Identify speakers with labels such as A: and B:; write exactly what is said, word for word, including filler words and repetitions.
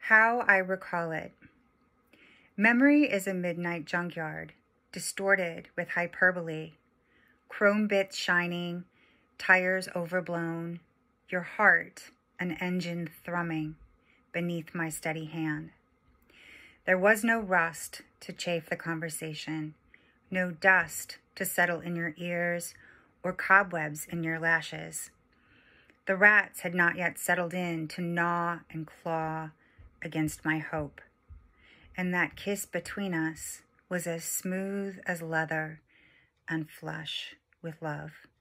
A: How I recall it. Memory is a midnight junkyard, distorted with hyperbole, chrome bits shining, tires overblown, your heart an engine thrumming beneath my steady hand. There was no rust to chafe the conversation, no dust to settle in your ears or cobwebs in your lashes. The rats had not yet settled in to gnaw and claw against my hope, and that kiss between us was as smooth as leather and flush with love.